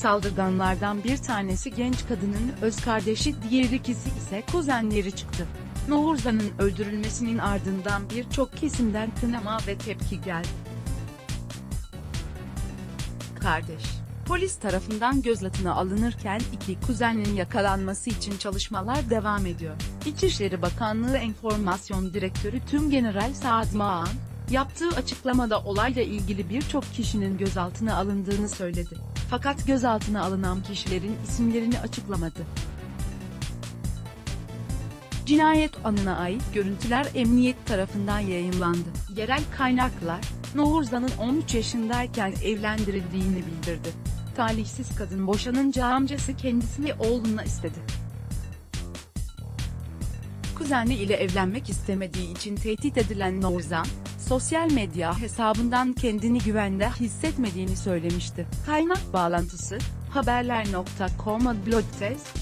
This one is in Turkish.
Saldırganlardan bir tanesi genç kadının öz kardeşi, diğer ikisi ise kuzenleri çıktı. Noorzan'ın öldürülmesinin ardından birçok kesimden kınama ve tepki geldi. Kardeş, polis tarafından gözaltına alınırken iki kuzenin yakalanması için çalışmalar devam ediyor. İçişleri Bakanlığı Enformasyon Direktörü Tümgeneral Saad Mağan, yaptığı açıklamada olayla ilgili birçok kişinin gözaltına alındığını söyledi. Fakat gözaltına alınan kişilerin isimlerini açıklamadı. Cinayet anına ait görüntüler emniyet tarafından yayınlandı. Yerel kaynaklar, Noorzan'ın 13 yaşındayken evlendirildiğini bildirdi. Talihsiz kadın boşanınca amcası kendisini oğluna istedi. Kuzeni ile evlenmek istemediği için tehdit edilen Noorzan, sosyal medya hesabından kendini güvende hissetmediğini söylemişti. Kaynak bağlantısı, haberler.com. Blog test